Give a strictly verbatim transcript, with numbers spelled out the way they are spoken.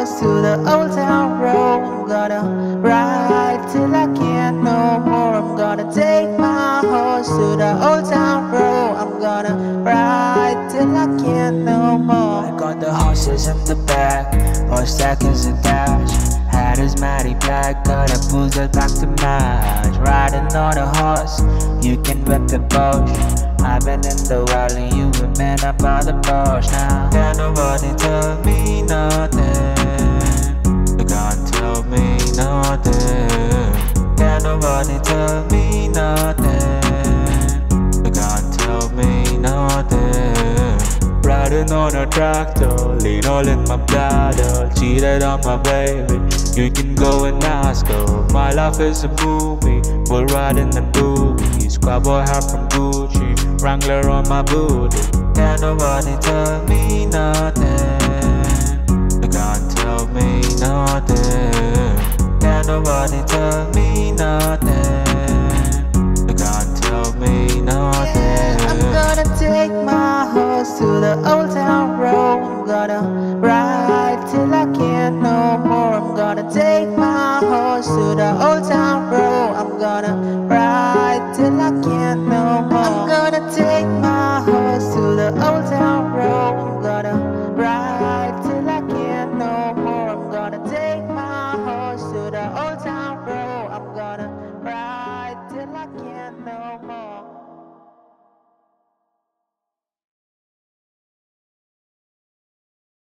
horse to the old town road. I'm gonna ride till I can't no more. I'm gonna take my horse to the old town road. I'm gonna ride till I can't no more. I got the horses in the back, horse stack is attached. Hat is matty black, got a boozer back to match. Riding on a horse, you can whip the bush. I've been in the valley, you been man up on the bush now. Can't nobody tell me nothing. You can't tell me nothing. Can't nobody tell me nothing. You can't tell me nothing. Riding on a tractor, lean all in my bladder. Cheated on my baby, you can go and ask her. My life is a movie, we're riding the boobies. Cowboy hat from Gucci, Wrangler on my booty. Can't nobody tell me nothing. You can't tell me nothing. Can't nobody tell me nothing. You can't tell me nothing. I'm gonna take my horse to the old town road. I'm gonna ride till I can't no more. I'm gonna take my horse to the old town road. I'm gonna ride till I can't no more. I'm gonna take my horse to the old town